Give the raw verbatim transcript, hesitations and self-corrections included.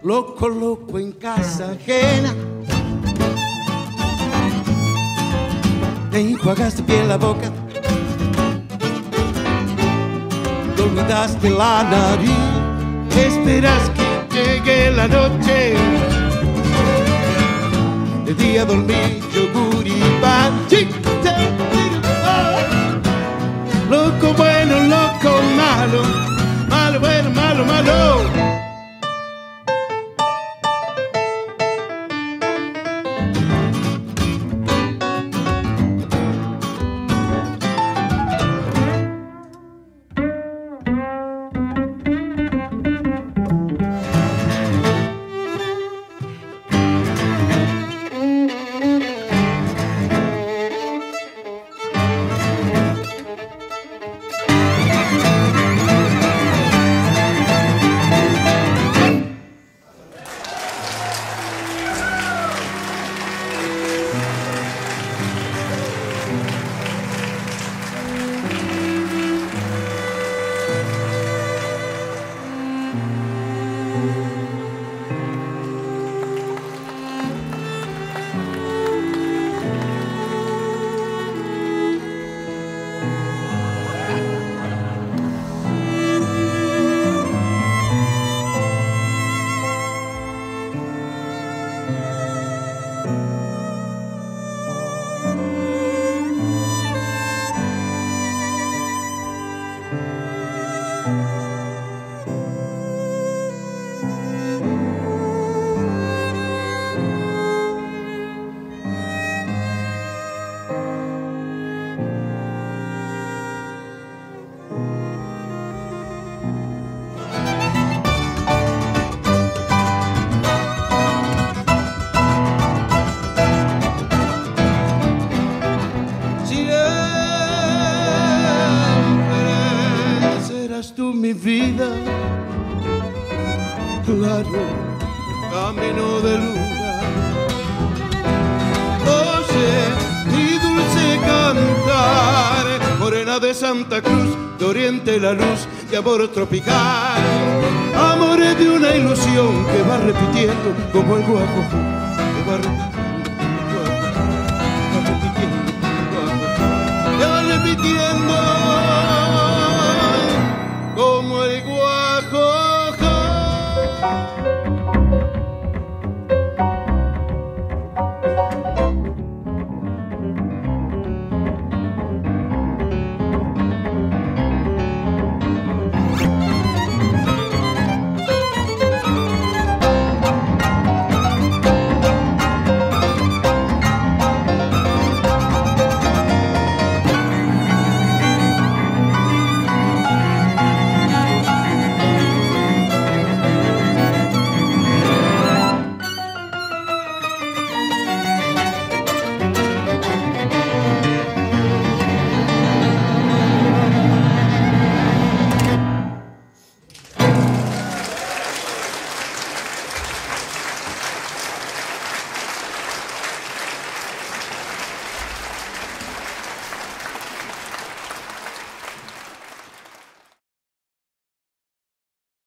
loco, loco en casa ajena. Te enjuagaste bien la boca, te olvidaste la nariz, esperas que llegue la noche. De día dormí, yogur y pan. Loco bueno, loco malo, malo bueno, malo, malo. Mi vida, claro, camino de luna. Oye, mi dulce cantar, morena de Santa Cruz, de oriente la luz de amor tropical. Amor de una ilusión que va repitiendo como el guapo, que va repitiendo, va repitiendo, va repitiendo, va repitiendo.